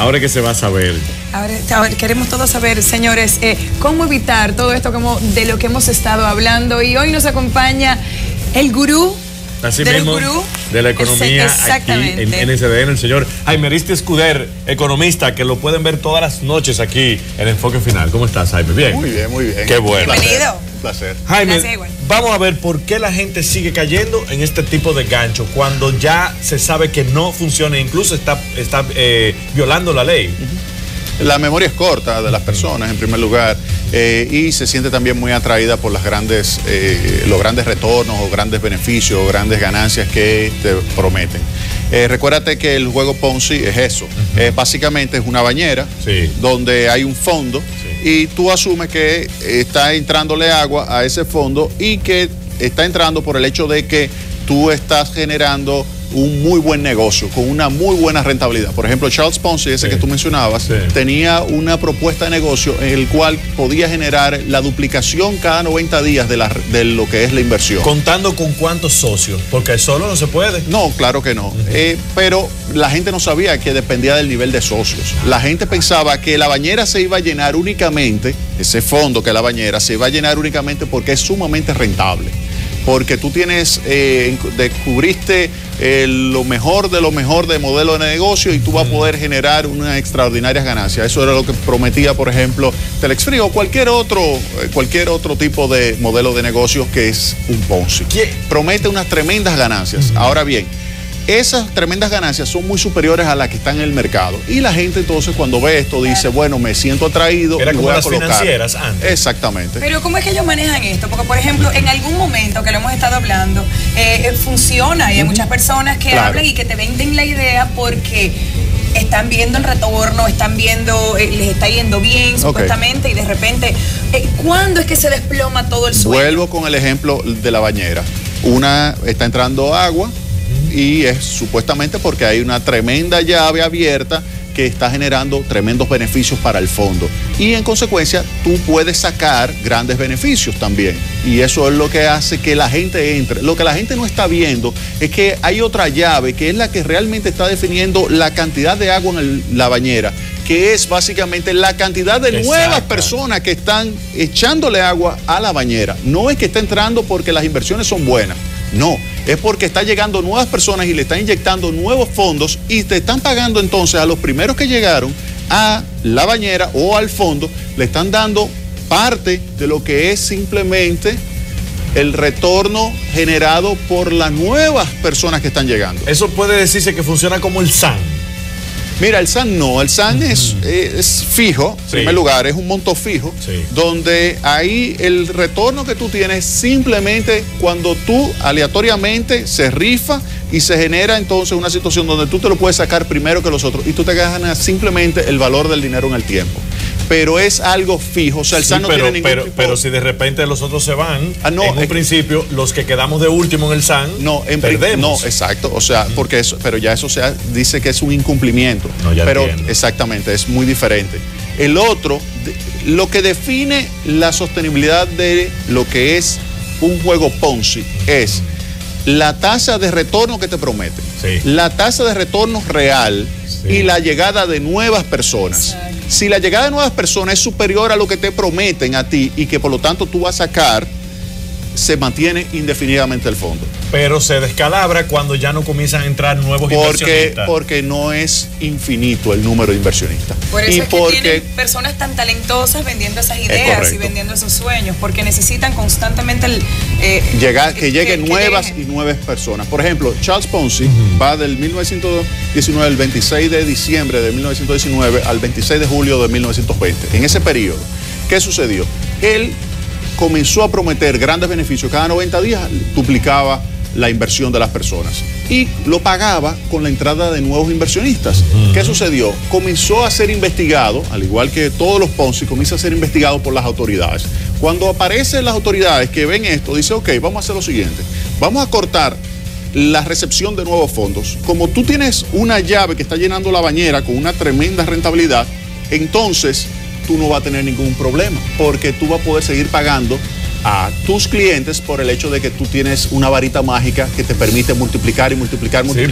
Ahora que se va a saber. Ahora queremos todos saber, señores, cómo evitar todo esto de lo que hemos estado hablando. Y hoy nos acompaña el gurú. Así mismo, de la economía aquí en NSDN, el señor Jaime Aristi Escuder, economista, que lo pueden ver todas las noches aquí en Enfoque Final. ¿Cómo estás, Jaime? ¿Bien? Muy bien, muy bien. Qué bueno. Bienvenido. Un placer. Jaime, vamos a ver por qué la gente sigue cayendo en este tipo de gancho cuando ya se sabe que no funciona, incluso está violando la ley. La memoria es corta de las personas, en primer lugar, y se siente también muy atraída por los grandes retornos o grandes beneficios o grandes ganancias que te prometen. Recuérdate que el juego Ponzi es eso. Básicamente es una bañera donde hay un fondo y tú asumes que está entrándole agua a ese fondo y que está entrando por el hecho de que tú estás generando un muy buen negocio, con una muy buena rentabilidad. Por ejemplo, Charles Ponzi, ese que tú mencionabas, tenía una propuesta de negocio en el cual podía generar la duplicación cada 90 días de lo que es la inversión. ¿Contando con cuántos socios? Porque solo no se puede. No, claro que no. Pero la gente no sabía que dependía del nivel de socios. La gente pensaba que la bañera se iba a llenar únicamente, ese fondo que la bañera se iba a llenar únicamente porque es sumamente rentable. Porque tú descubriste lo mejor de modelo de negocio y tú vas a poder generar unas extraordinarias ganancias. Eso era lo que prometía, por ejemplo, Telexfrío o cualquier otro tipo de modelo de negocio que es un Ponzi. Promete unas tremendas ganancias. Ahora bien, esas tremendas ganancias son muy superiores a las que están en el mercado. Y la gente entonces cuando ve esto dice, bueno, me siento atraído. Era y como voy a las colocar. Financieras antes. Exactamente. Pero ¿cómo es que ellos manejan esto? Porque, por ejemplo, en algún momento que lo hemos estado hablando, funciona y hay muchas personas que hablan y que te venden la idea porque están viendo el retorno, están viendo, les está yendo bien supuestamente y de repente, ¿cuándo es que se desploma todo el suelo? Vuelvo con el ejemplo de la bañera. Está entrando agua y es supuestamente porque hay una tremenda llave abierta que está generando tremendos beneficios para el fondo. Y en consecuencia, tú puedes sacar grandes beneficios también. Y eso es lo que hace que la gente entre. Lo que la gente no está viendo es que hay otra llave que es la que realmente está definiendo la cantidad de agua en la bañera, que es básicamente la cantidad de nuevas personas que están echándole agua a la bañera. No es que está entrando porque las inversiones son buenas. No, es porque está llegando nuevas personas y le están inyectando nuevos fondos y te están pagando entonces a los primeros que llegaron a la bañera o al fondo, le están dando parte de lo que es simplemente el retorno generado por las nuevas personas que están llegando. Eso puede decirse que funciona como el SAN. Mira, el SAN no, el SAN es fijo, en primer lugar, es un monto fijo, donde ahí el retorno que tú tienes simplemente cuando tú aleatoriamente se rifa y se genera entonces una situación donde tú te lo puedes sacar primero que los otros y tú te ganas simplemente el valor del dinero en el tiempo. Pero es algo fijo, o sea, el SAN no tiene ningún tipo... Pero si de repente los otros se van, en un principio, los que quedamos de último en el SAN, perdemos. No, exacto, o sea, porque eso, pero ya eso dice que es un incumplimiento. No, ya pero entiendo. Exactamente, es muy diferente. El otro, lo que define la sostenibilidad de lo que es un juego Ponzi es la tasa de retorno que te prometen, la tasa de retorno real y la llegada de nuevas personas. Si la llegada de nuevas personas es superior a lo que te prometen a ti y que por lo tanto tú vas a sacar, se mantiene indefinidamente el fondo. Pero se descalabra cuando ya no comienzan a entrar nuevos inversionistas. Porque no es infinito el número de inversionistas. Por eso es que tienen personas tan talentosas vendiendo esas ideas y vendiendo esos sueños, porque necesitan constantemente que lleguen nuevas y nuevas personas. Por ejemplo, Charles Ponzi va del 1919, el 26 de diciembre de 1919 al 26 de julio de 1920. En ese periodo, ¿qué sucedió? Él comenzó a prometer grandes beneficios. Cada 90 días duplicaba la inversión de las personas y lo pagaba con la entrada de nuevos inversionistas. ¿Qué sucedió? Comenzó a ser investigado, al igual que todos los Ponzi, comienza a ser investigado por las autoridades. Cuando aparecen las autoridades que ven esto, dice, ok, vamos a hacer lo siguiente, vamos a cortar la recepción de nuevos fondos. Como tú tienes una llave que está llenando la bañera con una tremenda rentabilidad, entonces tú no vas a tener ningún problema, porque tú vas a poder seguir pagando a tus clientes por el hecho de que tú tienes una varita mágica que te permite multiplicar y multiplicar. Sí,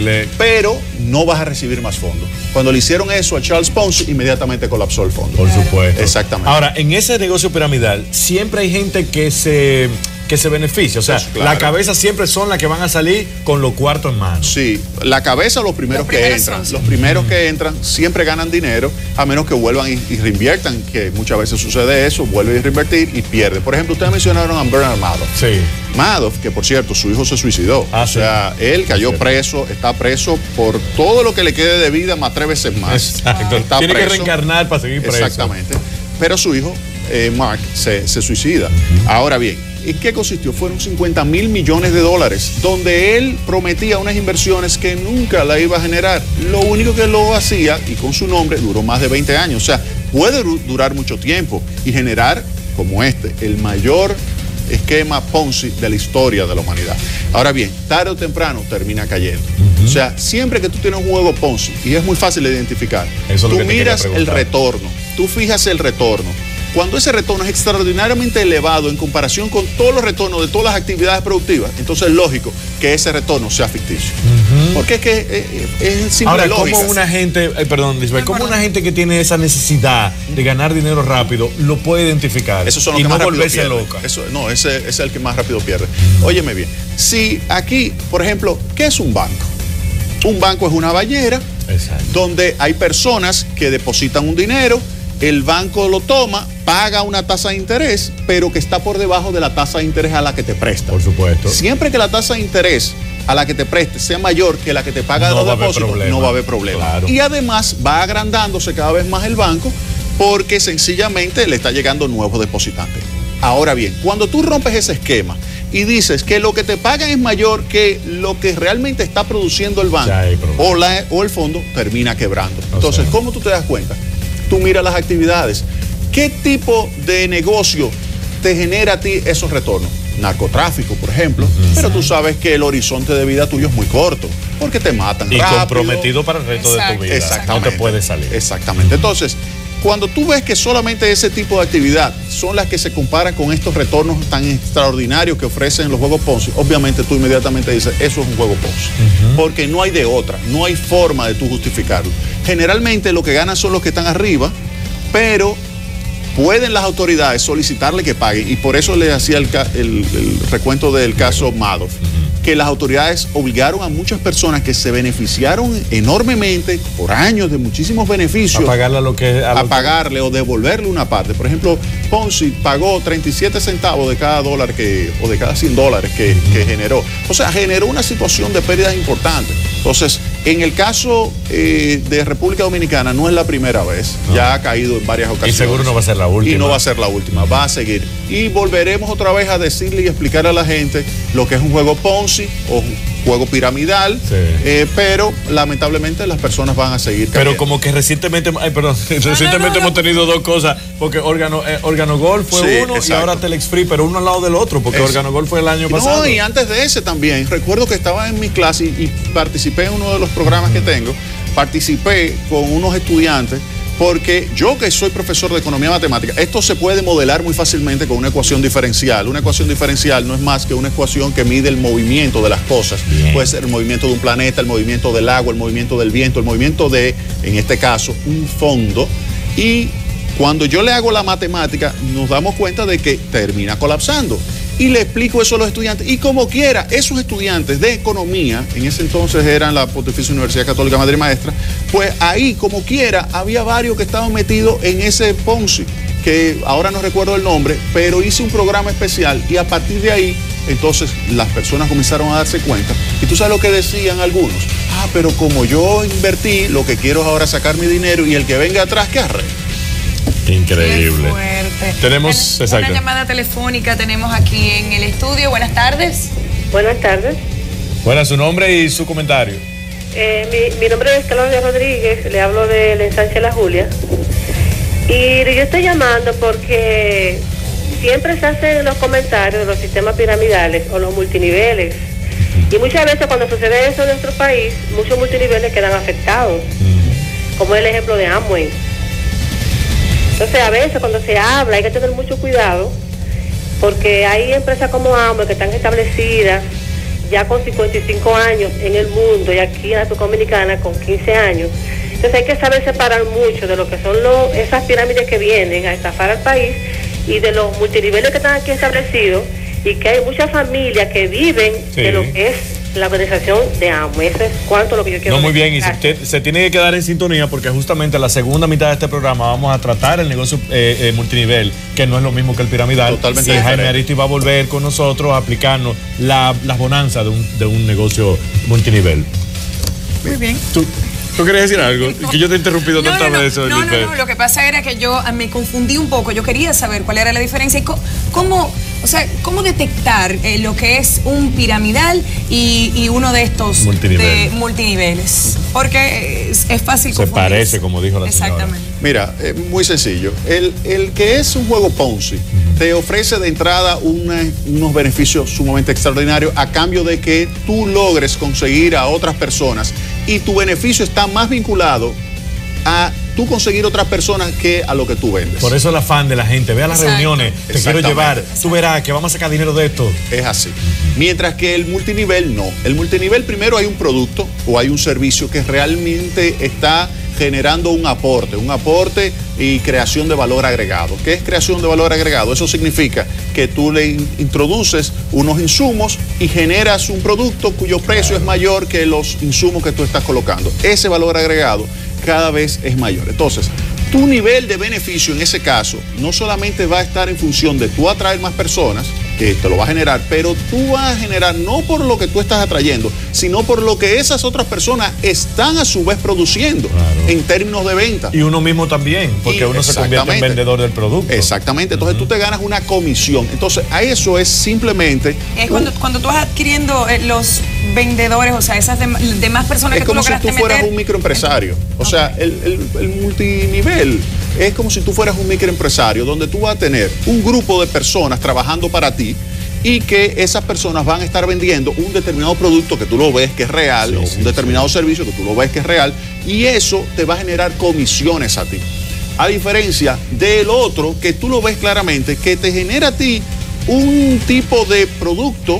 pero no vas a recibir más fondos. Cuando le hicieron eso a Charles Ponzi, inmediatamente colapsó el fondo. Por supuesto. Exactamente. Ahora, en ese negocio piramidal siempre hay gente que se beneficia, o sea, pues claro, la cabeza siempre son las que van a salir con los cuartos en mano. Sí, la cabeza los primeros que entran, los primeros que entran siempre ganan dinero, a menos que vuelvan y reinviertan, que muchas veces sucede eso, vuelven a reinvertir y pierden. Por ejemplo, ustedes mencionaron a Bernard Madoff. Sí. Madoff, que por cierto, su hijo se suicidó. O sea, él cayó preso, está preso por todo lo que le quede de vida, más 3 veces más. Exacto. Tiene que reencarnar para seguir preso. Exactamente. Pero su hijo, Mark, se suicida. Ahora bien, ¿en qué consistió? Fueron $50 mil millones, donde él prometía unas inversiones que nunca la iba a generar. Lo único que lo hacía, y con su nombre, duró más de 20 años. O sea, puede durar mucho tiempo y generar, como el mayor esquema Ponzi de la historia de la humanidad. Ahora bien, tarde o temprano termina cayendo. O sea, siempre que tú tienes un juego Ponzi, y es muy fácil de identificar, tú miras el retorno, tú fijas el retorno. Cuando ese retorno es extraordinariamente elevado en comparación con todos los retornos de todas las actividades productivas, entonces es lógico que ese retorno sea ficticio. Porque es que es simple. Ahora, lógica. ¿cómo una gente, cómo una gente que tiene esa necesidad de ganar dinero rápido lo puede identificar y no volverse loca? Ese es el que más rápido pierde. Óyeme bien, si aquí, por ejemplo, ¿qué es un banco? Un banco es una ballera donde hay personas que depositan un dinero, el banco lo toma, paga una tasa de interés, pero que está por debajo de la tasa de interés a la que te presta. Por supuesto. Siempre que la tasa de interés a la que te preste sea mayor que la que te paga de los depósitos, no va a haber problema. Claro. Y además va agrandándose cada vez más el banco porque sencillamente le está llegando nuevos depositantes. Ahora bien, cuando tú rompes ese esquema y dices que lo que te pagan es mayor que lo que realmente está produciendo el banco o el fondo, termina quebrando. Entonces, ¿cómo tú te das cuenta? Tú miras las actividades. ¿Qué tipo de negocio te genera a ti esos retornos? Narcotráfico, por ejemplo. Pero tú sabes que el horizonte de vida tuyo es muy corto, porque te matan rápido. Y comprometido para el resto de tu vida. Exactamente. No te puedes salir. Exactamente. Entonces, cuando tú ves que solamente ese tipo de actividad son las que se comparan con estos retornos tan extraordinarios que ofrecen los juegos Ponzi, obviamente tú inmediatamente dices, eso es un juego Ponzi. Porque no hay de otra, no hay forma de tú justificarlo. Generalmente lo que ganan son los que están arriba, pero pueden las autoridades solicitarle que paguen. Y por eso le hacía el recuento del caso Madoff, que las autoridades obligaron a muchas personas que se beneficiaron enormemente por años de muchísimos beneficios a pagarle o devolverle una parte. Por ejemplo, Ponzi pagó 37 centavos de cada dólar o de cada $100 que generó. O sea, generó una situación de pérdidas importantes. Entonces, en el caso de República Dominicana no es la primera vez, ya ha caído en varias ocasiones. Y seguro no va a ser la última. Y no va a ser la última, va a seguir. Y volveremos otra vez a decirle y explicar a la gente lo que es un juego Ponzi o un juego piramidal, pero lamentablemente las personas van a seguir cayendo. Pero como que recientemente hemos tenido dos cosas, porque Organogol fue uno y ahora Telex Free, pero uno al lado del otro, porque Organogol fue el año pasado. No, y antes de ese también, recuerdo que estaba en mi clase y participé en uno de los programas que tengo, participé con unos estudiantes, porque yo que soy profesor de economía matemática, esto se puede modelar muy fácilmente con una ecuación diferencial. Una ecuación diferencial no es más que una ecuación que mide el movimiento de las cosas. Puede ser el movimiento de un planeta, el movimiento del agua, el movimiento del viento, el movimiento de, en este caso, un fondo. Y cuando yo le hago la matemática, nos damos cuenta de que termina colapsando. Y le explico eso a los estudiantes. Y como quiera, esos estudiantes de economía, en ese entonces eran la Pontificia Universidad Católica Madre y Maestra, pues ahí, como quiera, había varios que estaban metidos en ese Ponzi, que ahora no recuerdo el nombre, pero hice un programa especial y a partir de ahí, entonces las personas comenzaron a darse cuenta. Y tú sabes lo que decían algunos. Pero como yo invertí, lo que quiero es ahora sacar mi dinero y el que venga atrás, ¿qué arre? Increíble. Qué fuerte. Tenemos una llamada telefónica, tenemos aquí en el estudio. Buenas tardes. Buenas tardes. Bueno, su nombre y su comentario. Mi nombre es Claudia Rodríguez, le hablo de la instancia La Julia. Y yo estoy llamando porque siempre se hacen los comentarios de los sistemas piramidales o los multiniveles. Y muchas veces cuando sucede eso en nuestro país, muchos multiniveles quedan afectados. Como el ejemplo de Amway. Entonces a veces cuando se habla hay que tener mucho cuidado porque hay empresas como AMWAY que están establecidas ya con 55 años en el mundo y aquí en la República Dominicana con 15 años. Entonces hay que saber separar mucho de lo que son esas pirámides que vienen a estafar al país y de los multiniveles que están aquí establecidos, y que hay muchas familias que viven de lo que es la organización de AMWAY. Eso es cuanto lo que yo quiero decir. Muy bien, y usted se tiene que quedar en sintonía porque justamente en la segunda mitad de este programa vamos a tratar el negocio multinivel, que no es lo mismo que el piramidal. Totalmente y diferente. Jaime Aristi va a volver con nosotros a aplicarnos las bonanzas de un negocio multinivel. Muy bien. ¿Tú quieres decir algo? No. Que yo te he interrumpido tantas veces. No, lo que pasa era que yo me confundí un poco. Yo quería saber cuál era la diferencia y cómo detectar lo que es un piramidal y uno de estos multiniveles. Porque es fácil confundir. Se parece, como dijo la señora. Exactamente. Mira, muy sencillo. El que es un juego Ponzi te ofrece de entrada unos beneficios sumamente extraordinarios a cambio de que tú logres conseguir a otras personas, y tu beneficio está más vinculado a tú conseguir otras personas que a lo que tú vendes. Por eso el afán de la gente. Ve a las reuniones, te quiero llevar, tú verás que vamos a sacar dinero de esto. Es así. Mientras que el multinivel no. El multinivel, primero hay un producto o hay un servicio que realmente está generando un aporte y creación de valor agregado. ¿Qué es creación de valor agregado? Eso significa que tú le introduces unos insumos y generas un producto cuyo precio es mayor que los insumos que tú estás colocando. Ese valor agregado cada vez es mayor. Entonces, tu nivel de beneficio en ese caso no solamente va a estar en función de tú atraer más personas, que te lo va a generar, pero tú vas a generar no por lo que tú estás atrayendo, sino por lo que esas otras personas están a su vez produciendo en términos de venta. Y uno mismo también, porque uno se convierte en vendedor del producto. Exactamente, entonces tú te ganas una comisión. Entonces, a eso es simplemente... Es cuando tú vas adquiriendo los vendedores, o sea, esas demás personas que tú lograste meter. Es como si tú fueras un microempresario. O sea, el multinivel es como si tú fueras un microempresario donde tú vas a tener un grupo de personas trabajando para ti y que esas personas van a estar vendiendo un determinado producto que tú lo ves que es real, o un determinado servicio que tú lo ves que es real, y eso te va a generar comisiones a ti. A diferencia del otro que tú lo ves claramente que te genera a ti un tipo de producto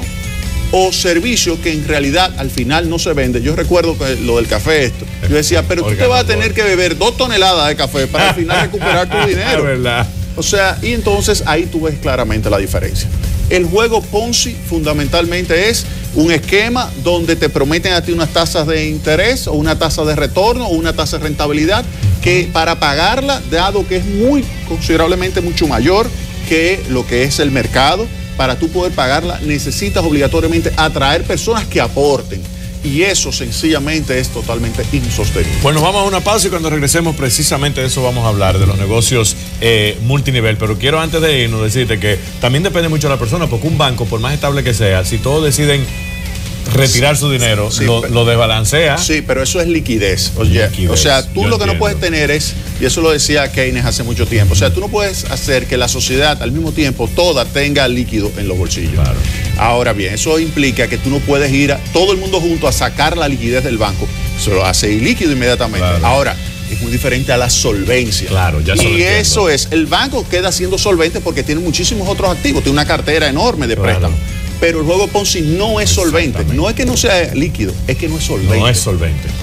o servicio que en realidad al final no se vende. Yo recuerdo que lo del café esto. Yo decía, pero tú te vas a tener que beber 2 toneladas de café para al final recuperar tu dinero. ¿Verdad? O sea, y entonces ahí tú ves claramente la diferencia. El juego Ponzi fundamentalmente es un esquema donde te prometen a ti unas tasas de interés o una tasa de retorno o una tasa de rentabilidad que para pagarla, dado que es considerablemente mucho mayor que lo que es el mercado, para tú poder pagarla necesitas obligatoriamente atraer personas que aporten. Y eso sencillamente es totalmente insostenible. Bueno, vamos a una pausa y cuando regresemos precisamente de eso vamos a hablar, de los negocios multinivel. Pero quiero antes de irnos decirte que también depende mucho de la persona, porque un banco, por más estable que sea, si todos deciden retirar su dinero, lo desbalancea. Sí, pero eso es liquidez. O sea, tú lo que no puedes tener es, y eso lo decía Keynes hace mucho tiempo, o sea, tú no puedes hacer que la sociedad al mismo tiempo toda tenga líquido en los bolsillos. Claro. Ahora bien, eso implica que tú no puedes ir todo el mundo junto a sacar la liquidez del banco. Se lo hace ilíquido inmediatamente. Claro. Ahora, es muy diferente a la solvencia. Claro, ya se lo Y eso es, el banco queda siendo solvente porque tiene muchísimos otros activos, tiene una cartera enorme de préstamos. Pero el juego Ponzi no es solvente. No es que no sea líquido, es que no es solvente. No es solvente.